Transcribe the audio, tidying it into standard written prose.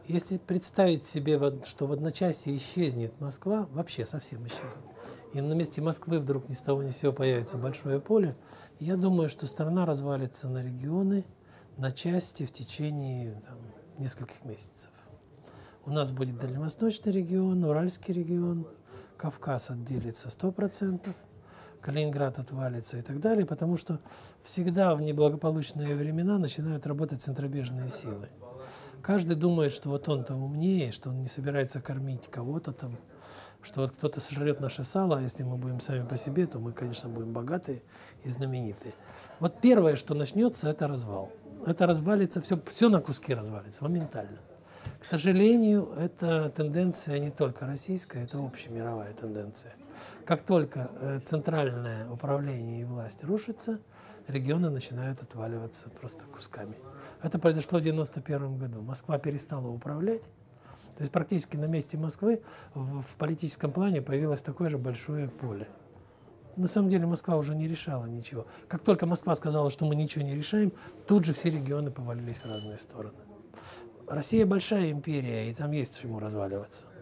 Если представить себе, что в одночасье исчезнет Москва, вообще совсем исчезнет, и на месте Москвы вдруг ни с того ни с сего появится большое поле, я думаю, что страна развалится на регионы, на части в течение нескольких месяцев. У нас будет Дальневосточный регион, Уральский регион, Кавказ отделится 100%, Калининград отвалится и так далее, потому что всегда в неблагополучные времена начинают работать центробежные силы. Каждый думает, что вот он-то умнее, что он не собирается кормить кого-то там, что вот кто-то сожрет наше сало, а если мы будем сами по себе, то мы, конечно, будем богатые и знаменитые. Вот первое, что начнется, это развал. Это развалится, все на куски развалится, моментально. К сожалению, это тенденция не только российская, это общемировая тенденция. Как только центральное управление и власть рушится, регионы начинают отваливаться просто кусками. Это произошло в 1991 году. Москва перестала управлять. То есть практически на месте Москвы в политическом плане появилось такое же большое поле. На самом деле Москва уже не решала ничего. Как только Москва сказала, что мы ничего не решаем, тут же все регионы повалились в разные стороны. Россия большая империя, и там есть чему разваливаться.